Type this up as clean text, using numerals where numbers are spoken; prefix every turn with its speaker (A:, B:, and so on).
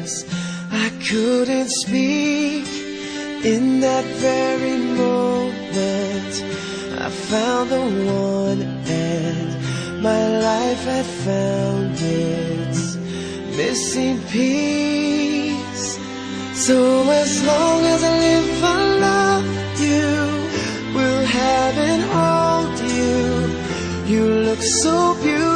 A: 'cause I couldn't speak. In that very moment I found the one, and my life had found its missing piece. So as long as I live, I love you, will have and hold you. You look so beautiful